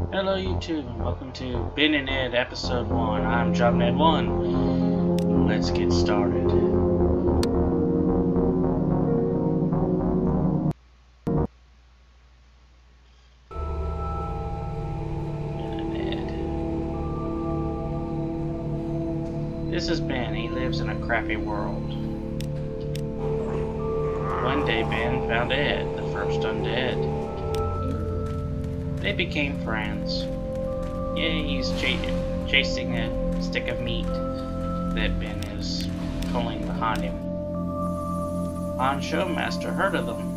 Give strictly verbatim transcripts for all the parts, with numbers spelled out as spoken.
Hello YouTube and welcome to Ben and Ed episode one. I'm John Ed one. Let's get started. Ben and Ed. This is Ben. He lives in a crappy world. One day Ben found Ed, the first undead. They became friends. Yeah, he's ch chasing a stick of meat that Ben is pulling behind him. Han Showmaster heard of them.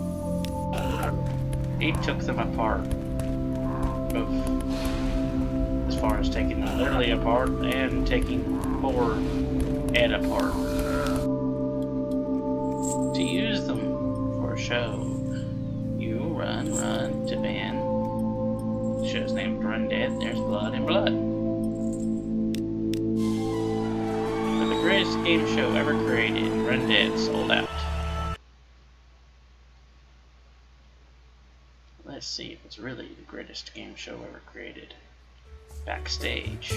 He took them apart, both as far as taking them literally apart and taking poor Ed apart to use them for a show. You run, run to Ben. Show's named Run Dead. There's blood and blood. For the greatest game show ever created, Run Dead sold out. Let's see if it's really the greatest game show ever created. Backstage.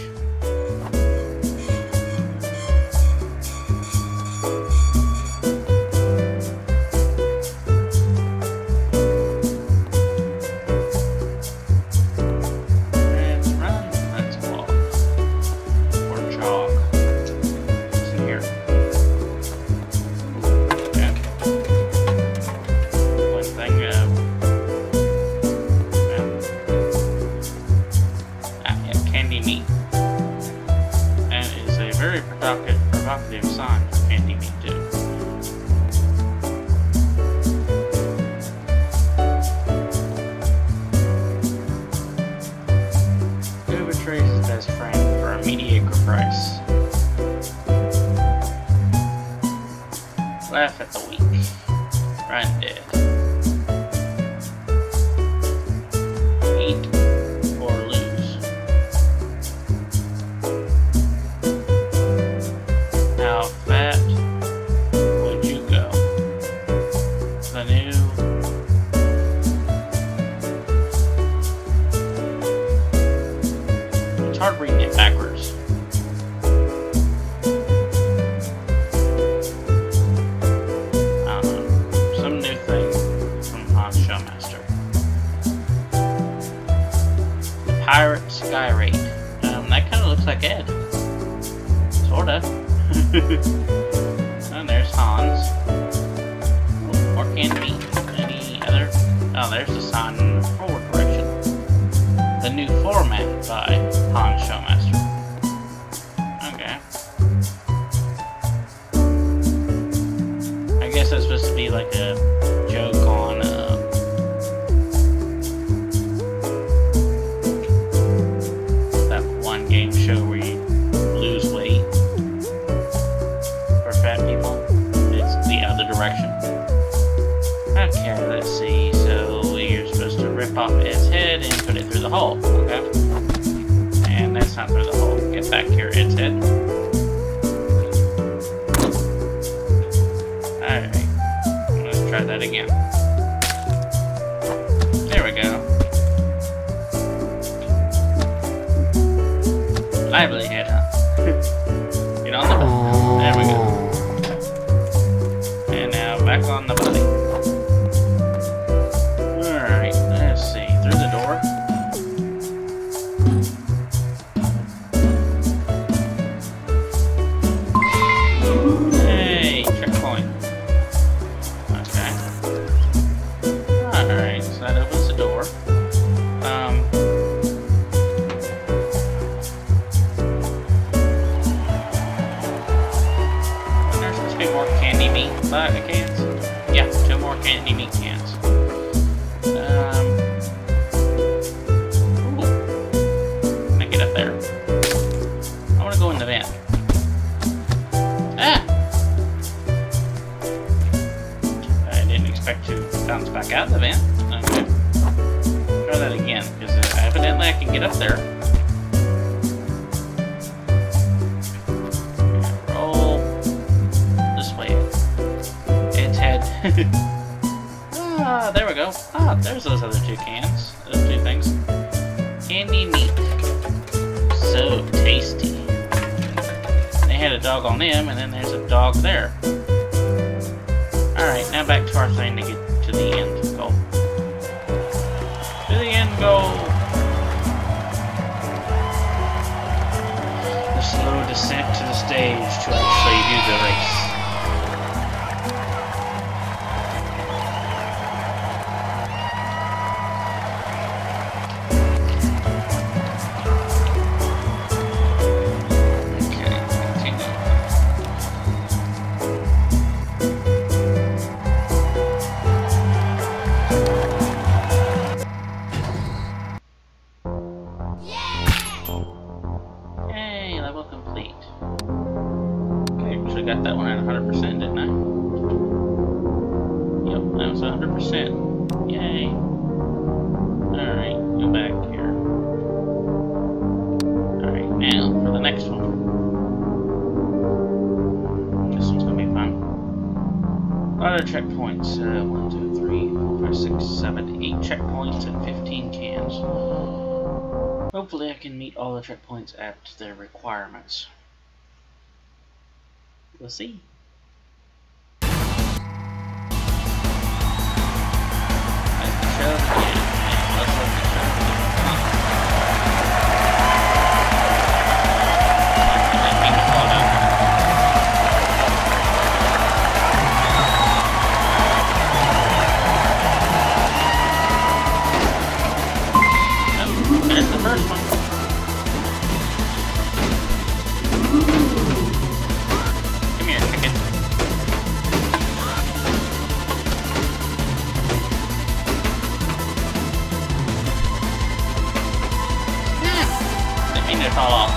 Provocative sign for candy meat too. Who betrays his best friend for a mediocre price? Laugh at the weak. Run Dead. Eat or lose. How fat would you go? The new It's hard reading it backwards. I don't know. Some new thing from Han Showmaster. Pirate Sky Raid. Um, that kinda looks like Ed. Sorta. And there's Hans. Or can be any other. Oh, there's the sign in the forward direction. The new format by Han Showmaster. Okay. I guess that's supposed to be like a joke on uh, that one game show where you lose weight. Fat people. It's the other direction. Okay, let's see. So you're supposed to rip off Ed's head and put it through the hole. Okay. And that's not through the hole. Get back here, Ed's head. Alright. Let's try that again. There we go. Lively head, huh? Get on the bed. There we go. Back on the body. Alright, let's see. Through the door. Hey, checkpoint. Okay. Alright, so that opens the door. Um. There's supposed to be more candy meat by the cans. Yeah, two more candy meat cans. Um, ooh. Can I get up there? I want to go in the vent. Ah! I didn't expect to bounce back out of the vent. Okay. Try that again, because evidently I can get up there. Roll this way. Its head. Ah, there we go. Ah, there's those other two cans. Those two things. dog on them, and then there's a dog there. Alright, now back to our thing to get to the end goal. To the end goal! The slow descent to the stage to actually do the race. Got that one at one hundred percent, didn't I? Yep, that was one hundred percent. Yay. Alright, go back here. Alright, now for the next one. This one's gonna be fun. A lot of checkpoints. Uh, one, two, three, four, five, six, seven, eight checkpoints and fifteen cans. Hopefully I can meet all the checkpoints at their requirements. We'll see. Let's show it again. Let's let the show begin. Let me fall down. Oh, there's the first one. Fall off.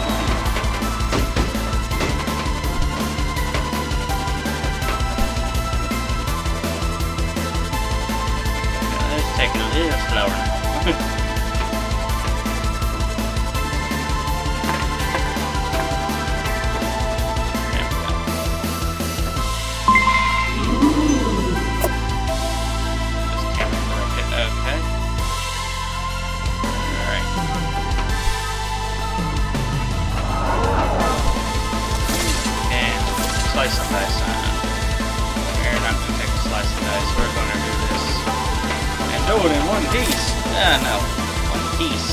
Let's take it a little slower. Slice and dice. Uh, we're not going to take a slice and dice. We're going to do this and do it in one piece. Ah, no, one piece.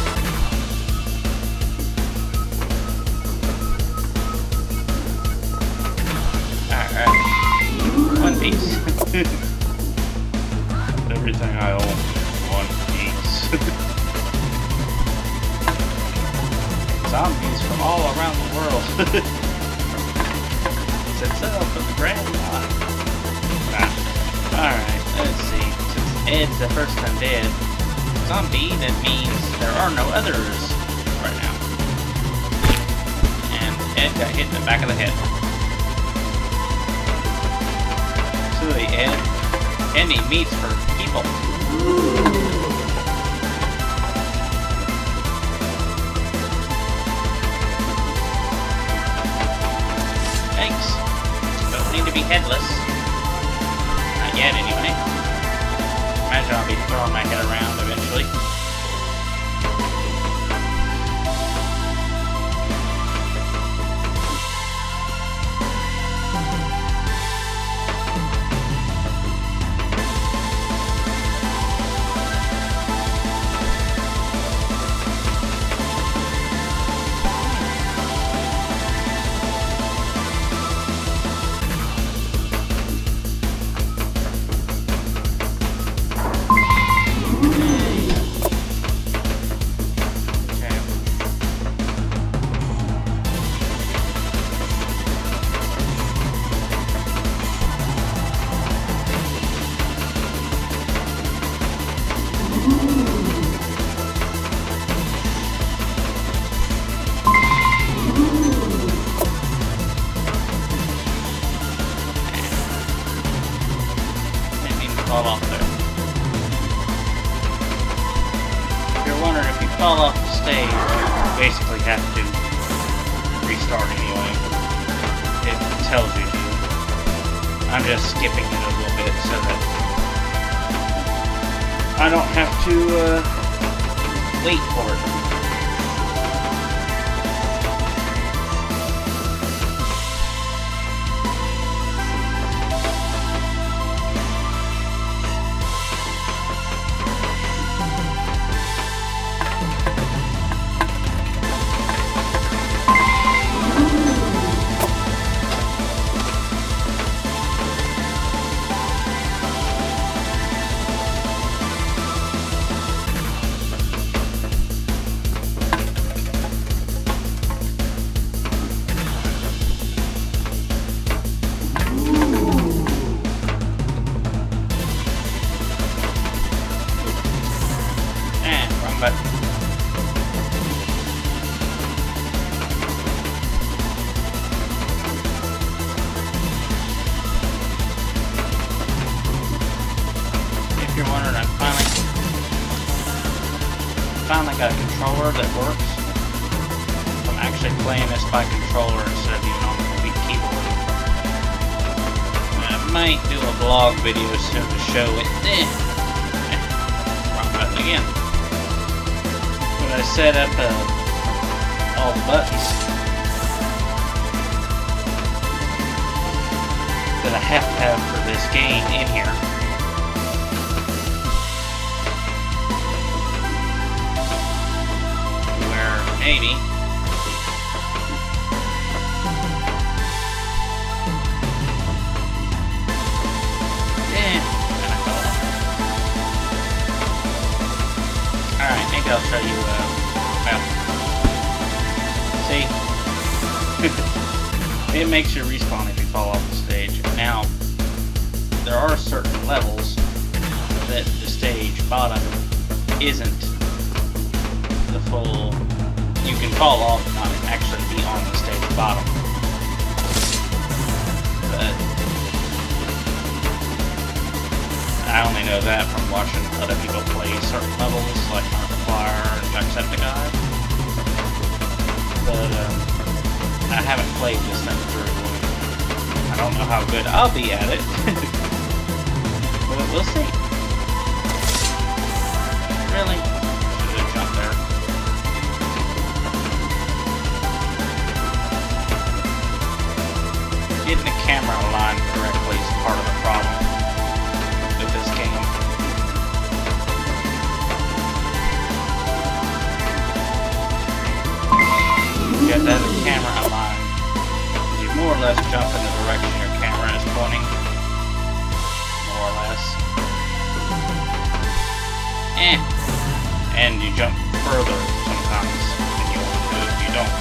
All right, one piece. Everything I own, one piece. Zombies from all around the world. Itself in the grand line. Ah. Alright, let's see. Since Ed's the first undead zombie, that means there are no others right now. And Ed got hit in the back of the head. Silly Ed. Any meats for people. Need to be headless. Not yet, anyway. Imagine I'll be throwing my head around eventually. Fall off there. If you're wondering, if you fall off the stage, you basically have to restart anyway. It tells you to. I'm just skipping it a little bit so that I don't have to uh, wait for it. But if you're wondering, I finally finally got a controller that works. I'm actually playing this by controller instead of being on the keyboard. I might do a vlog video soon to show it. Eh. Wrong button again. But I set up uh, all the buttons that I have to have for this game in here. Where maybe Alright, maybe I'll show you, uh, well, see, it makes you respawn if you fall off the stage. Now, there are certain levels that the stage bottom isn't the full, you can fall off and not actually be on the stage bottom. But I only know that from watching other people play certain levels, like Markiplier and Jacksepticeye. But um, I haven't played this thing through. I don't know how good I'll be at it. But we'll see. Really? Should have jumped there. Getting the camera aligned correctly is part of the problem with this game. You have to have the camera aligned. You more or less jump in the direction your camera is pointing. More or less. Eh. And you jump further sometimes than you want to if you don't.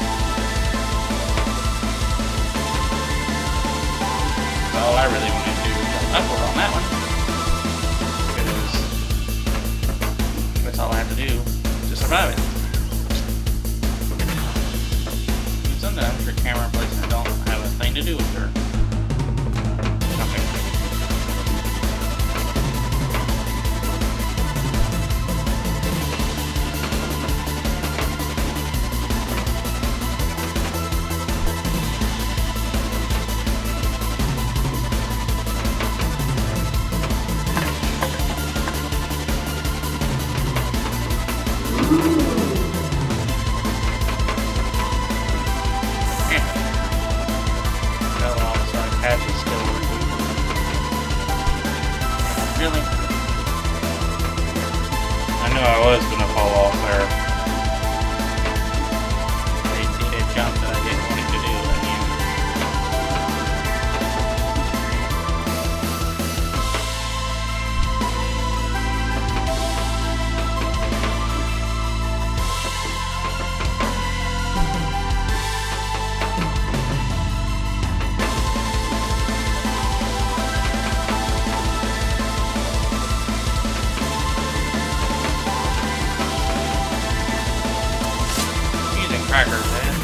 So all I really want to do is jump upward on that one. Because that's all I have to do to survive it. And sometimes your camera placement don't have a thing to do with her. Something. Really? I knew I was gonna fall off there. They did a jump that I didn't want it to do again. Crackers, man.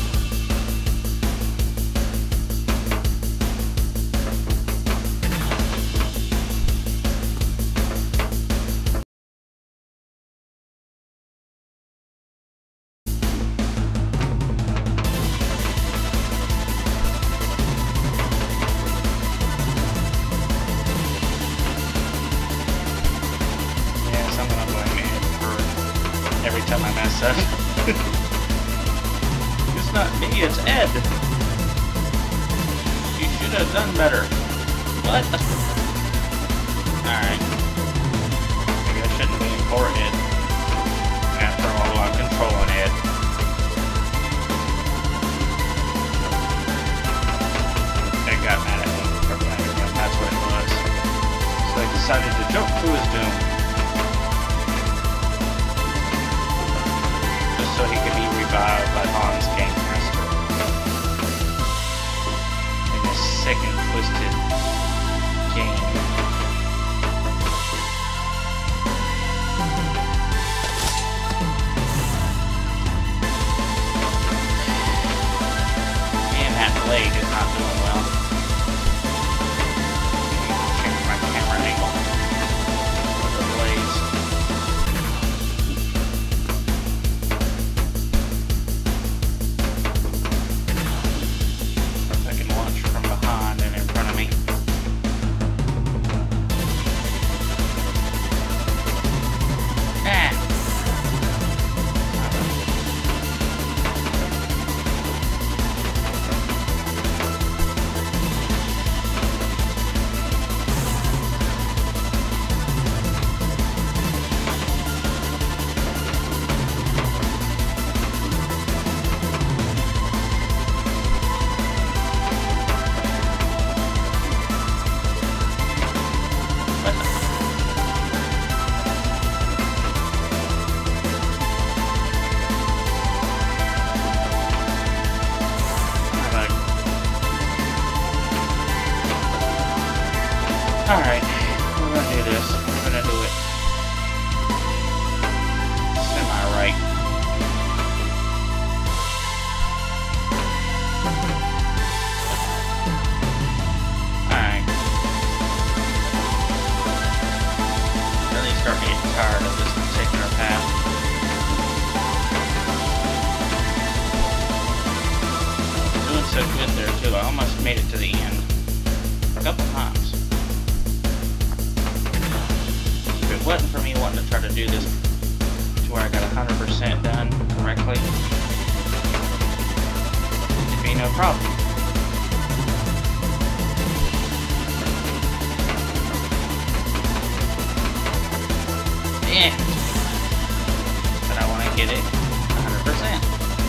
Yeah, something I'm blaming it for every time I mess up. It's not me, it's Ed. You should have done better. What? Alright. Maybe I shouldn't be in for Ed. After all, I'm controlling Ed. Ed got mad at me for blaming him, that's what it was. So they decided to joke to his doom. Just so he could be revived by Hans Game Master. In this sick and twisted game. try to do this to where I got one hundred percent done correctly. It'd be no problem. Yeah. But I want to get it one hundred percent.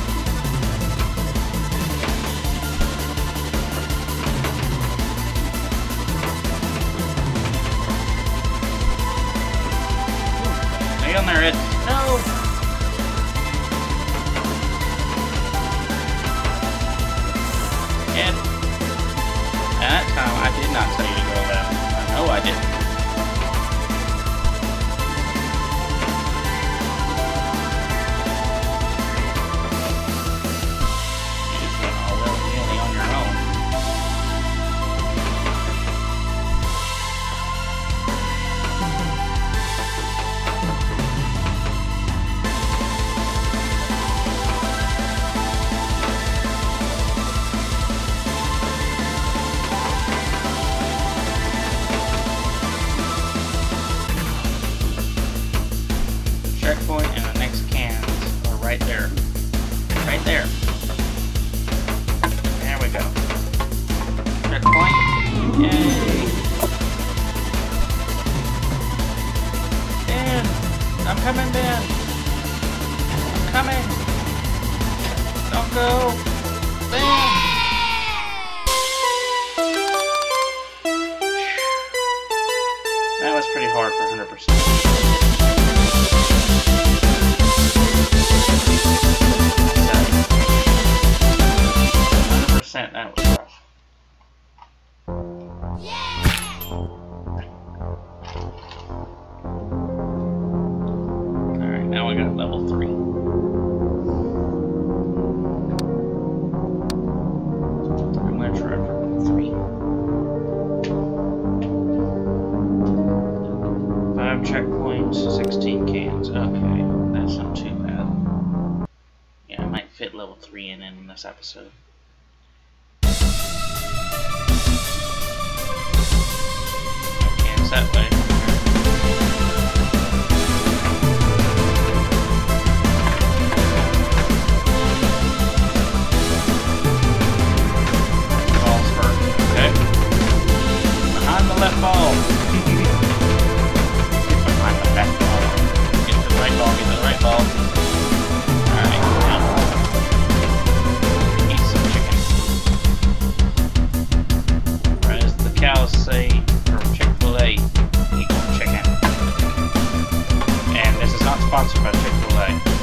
Hang on there, Ed. No! Ed. At that time, I did not tell you to go down. I know I didn't. Checkpoint and the next cans are right there. Right there. There we go. Checkpoint. Yay! Ben! I'm coming, Ben! I'm coming! Don't go! Ben! That was pretty hard for one hundred percent. That was rough. Alright, now we got level three. I'm gonna try for level three. Five checkpoints, sixteen cans. Okay, that's not too bad. Yeah, I might fit level three in in this episode. That way. Balls first, okay? Behind the left ball. Get behind the left ball. Get to the right ball, get to the right ball. Alright, now. Eat some chicken. Or as the cows say, Chick-fil-A, eat chicken. And this is not sponsored by Chick-fil-A.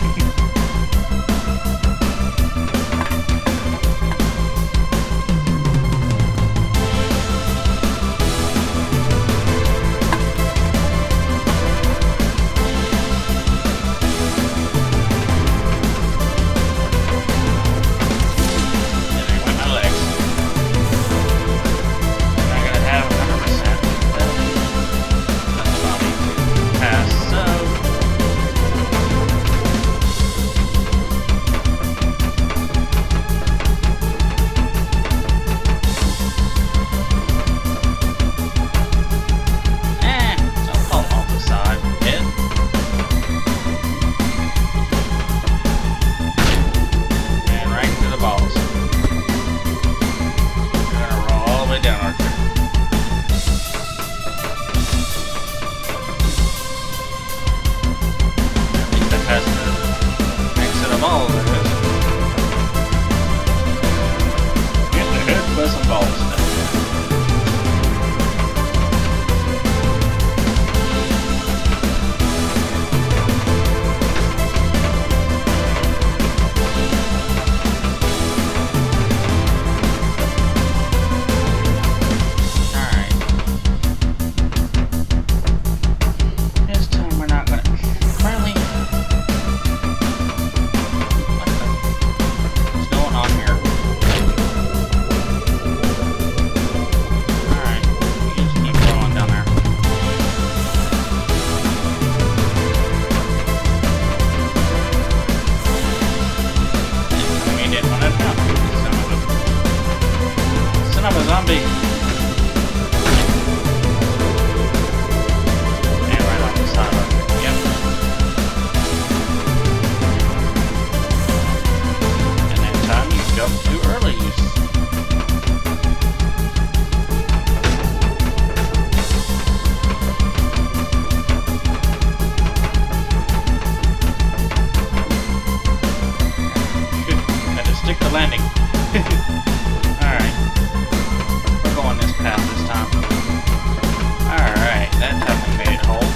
landing. Alright. We're going this path this time. Alright, that time we made it whole.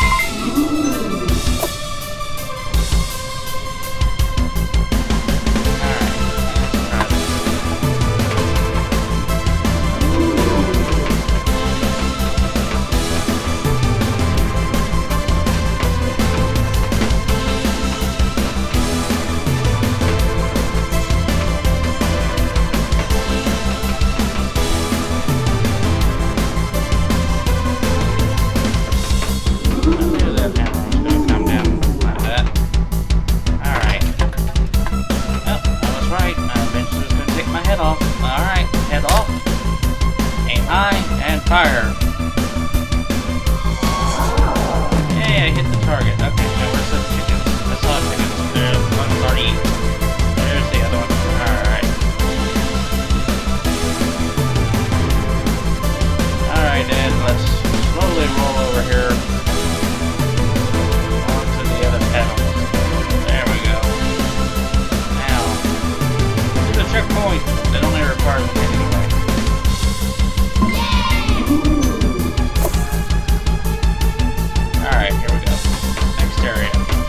Fire! Hey, I hit the target. Okay, now where's the chickens? I saw chickens. There's one's already eaten. There's the other one. Alright. Alright, then let's slowly roll over here onto the other pedals. There we go. Now, to the checkpoint that only requires a hit anyway. Alright, here we go. Next area.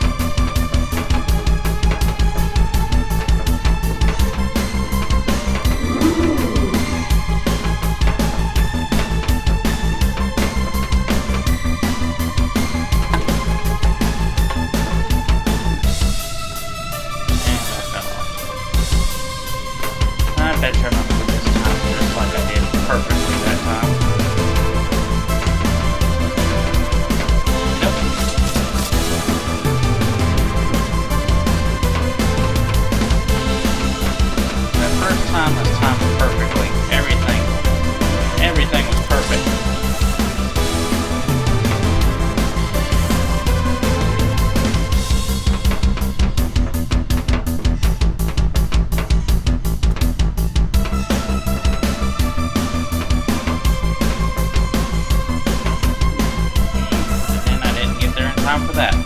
And I bet you're not good this time, just like I did perfectly that time. Time was timed perfectly. Everything. Everything was perfect. And I didn't get there in time for that.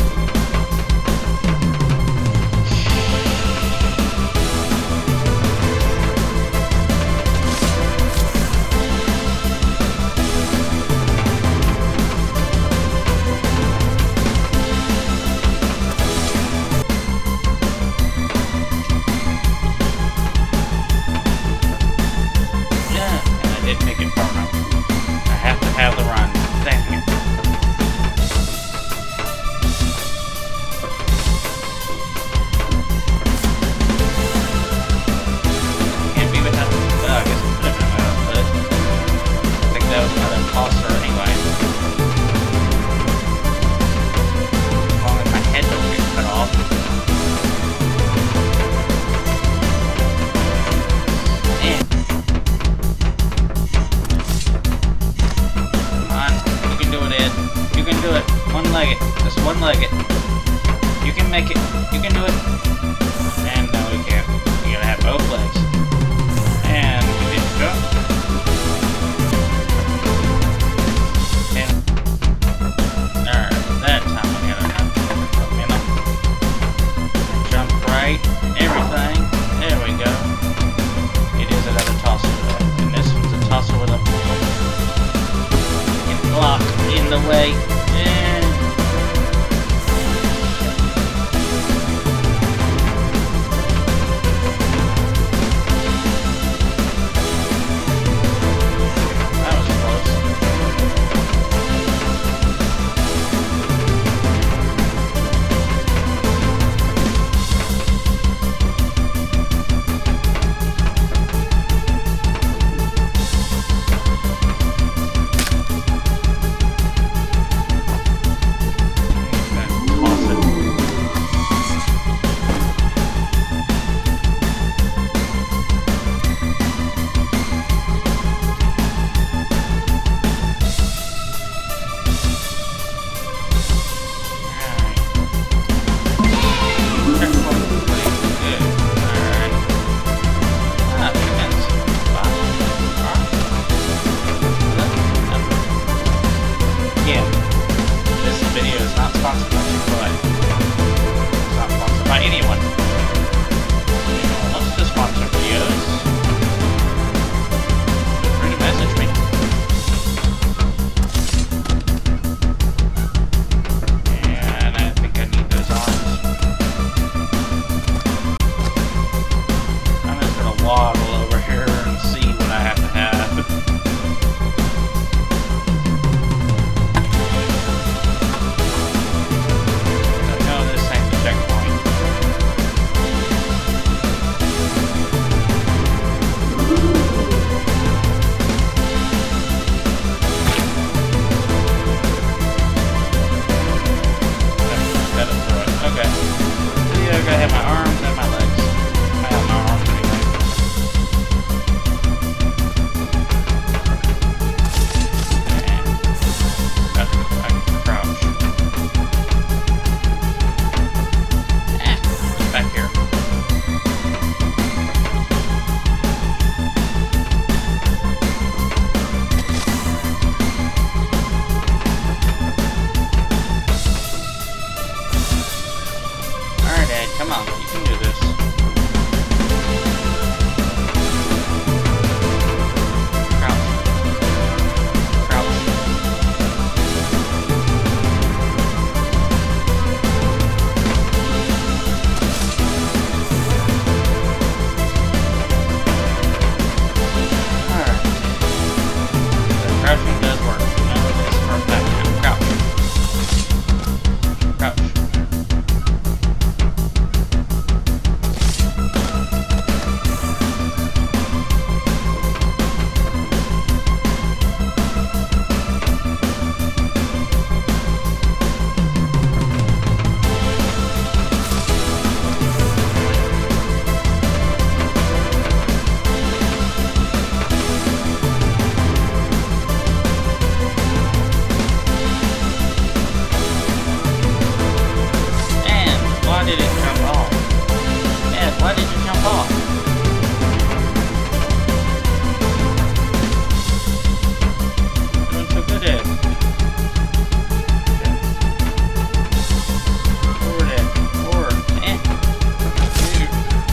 One-legged. Just one-legged. You can make it. You can do it. And no, you can't. You gotta have both legs. And we did jump. And alright, that time we got enough. You know. Jump right. Everything. There we go. It is another tosser though. And this one's a tosser with a block in the way. And have my arms and my legs. I have my arms anyway. And I, I can crouch. Eh, back here. Alright, Ed, come on, you can do this. Crouch. Crouch. Alright. The crouching does work. Now this for back now. Crouch. Crouch. Why did it jump off? Ed, why did you jump off? Doing so good, Ed. Forward, Ed. Forward. Eh. Dude.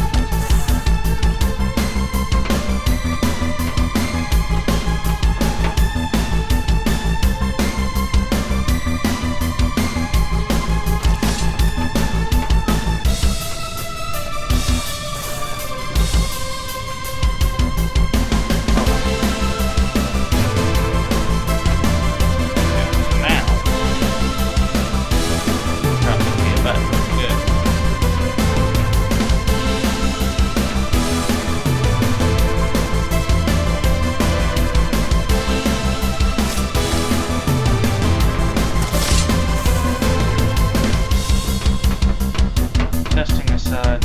Testing aside.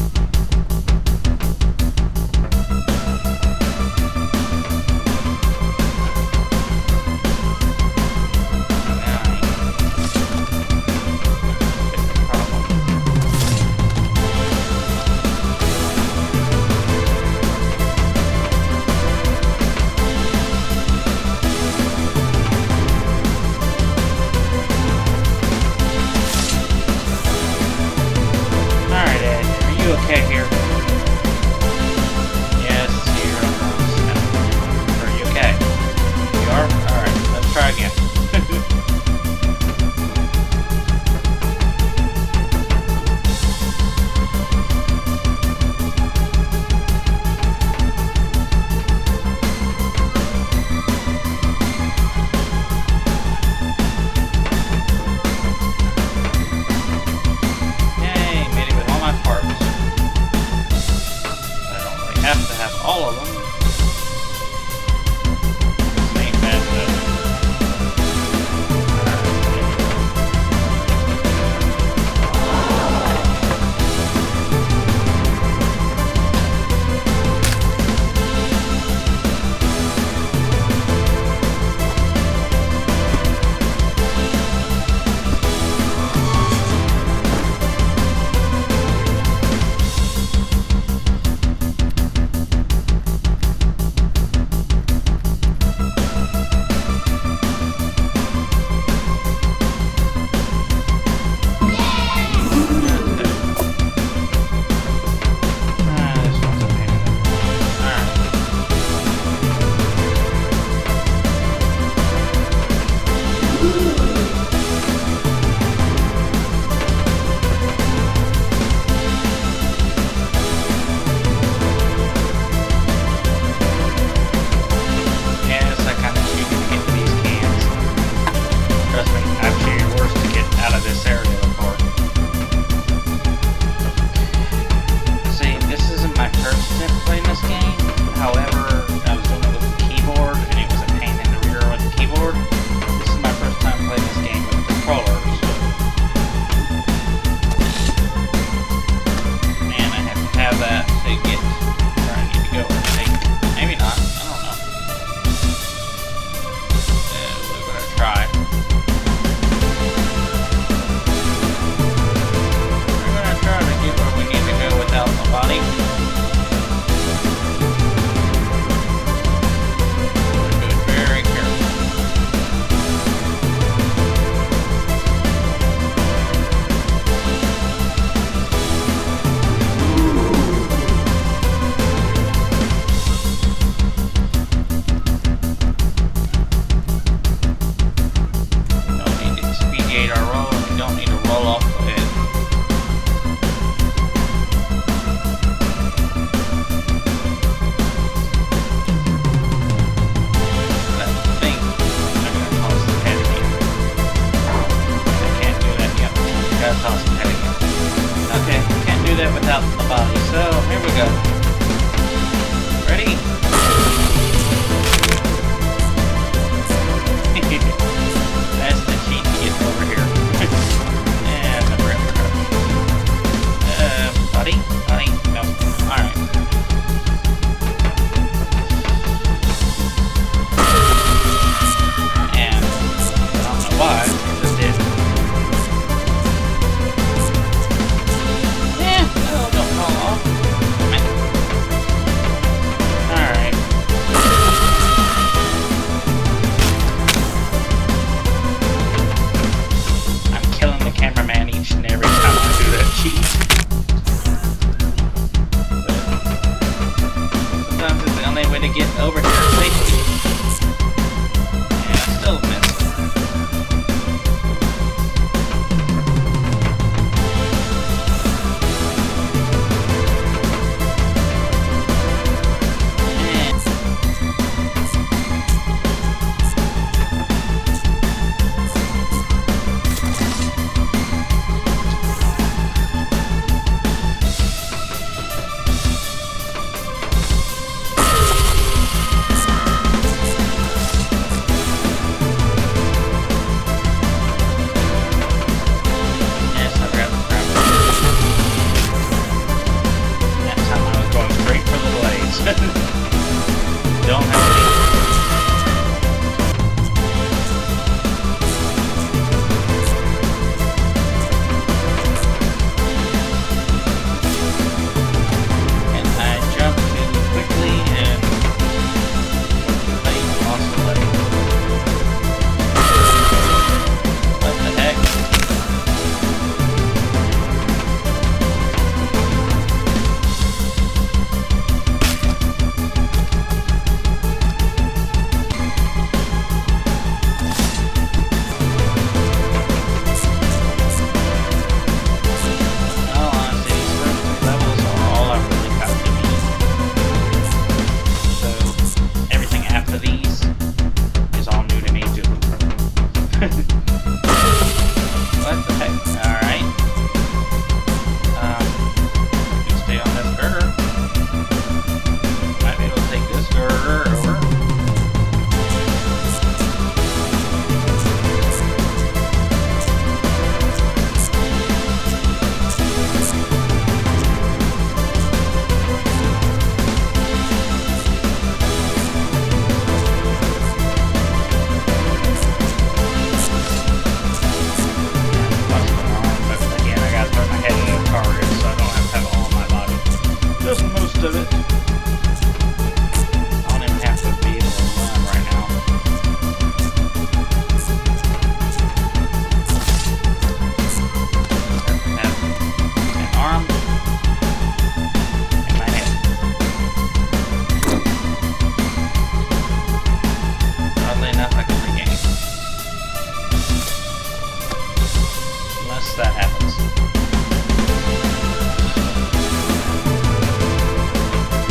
Okay here. Yes, you're almost. Are you okay? You are? Alright, let's try again. Yay, made it with all my parts. do that without the body. So, here we go. Ready? That's the cheat to get over here. And the breath crush. Uh, buddy? Buddy? No. Alright. And, I don't know why, it just did. Yeah, no, don't fall off. Alright. I'm killing the cameraman each and every time I do that cheat. But sometimes it's the only way to get over here safely. And I still miss. Don't have any. And I jump too quickly and late, lost the leg. What the heck? What the heck? Alright. Um, you can stay on this girder. Might be able to take this girder over. Of it. I don't even have to be able to run right now. I have an arm and my head. Oddly enough, I can regain. Unless that happens.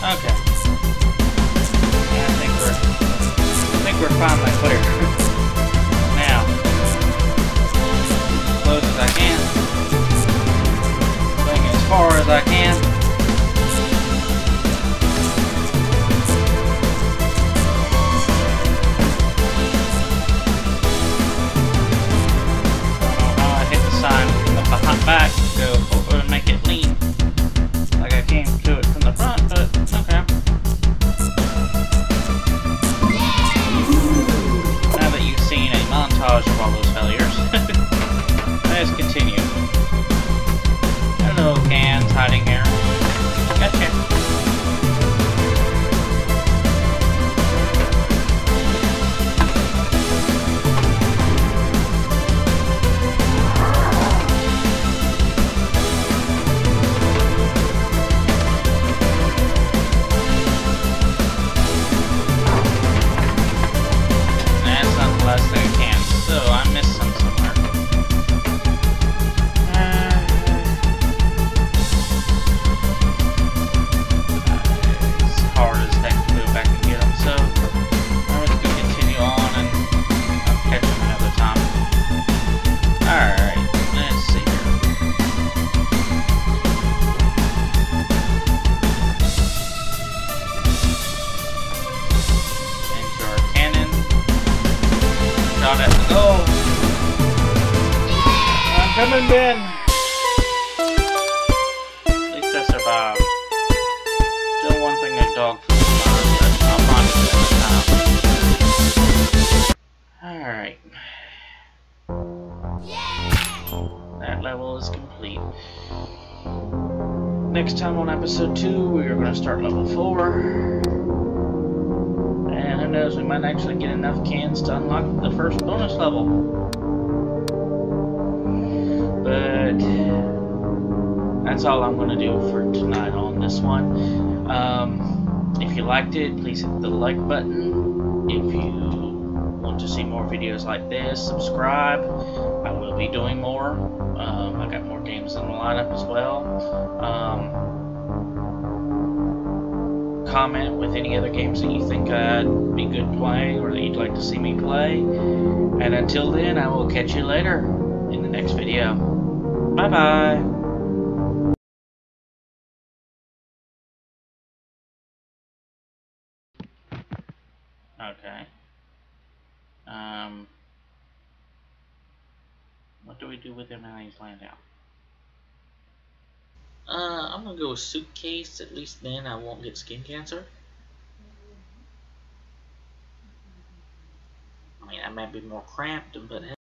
Okay. Yeah, I think we're I think we're finally clear. Now, as close as I can. Swing as far as I can. Behind back to go over and make it lean like I came to it from the front, but okay. Now that you've seen a montage of all those failures, let's continue. Hello, cans hiding here. Gotcha. Coming, Ben! At least I survived. Still one thing a dog food mine, but I'll find it another time. Alright. That level is complete. Next time on episode two, we are going to start level four. And who knows, we might actually get enough cans to unlock the first bonus level. But that's all I'm going to do for tonight on this one. Um, if you liked it, please hit the like button. If you want to see more videos like this, subscribe. I will be doing more. Um, I got more games in the lineup as well. Um, comment with any other games that you think I'd be good playing or that you'd like to see me play. And until then, I will catch you later in the next video. Bye bye. Okay. Um. What do we do with him now he's laying down? Uh, I'm gonna go with suitcase. At least then I won't get skin cancer. I mean, I might be more cramped, but